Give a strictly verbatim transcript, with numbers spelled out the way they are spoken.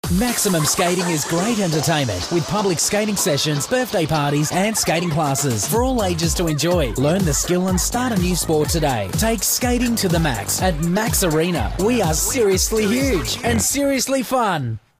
Maximum Skating is great entertainment with public skating sessions, birthday parties and skating classes for all ages to enjoy. Learn the skill and start a new sport today. Take skating to the max at Max Arena. We are seriously huge and seriously fun.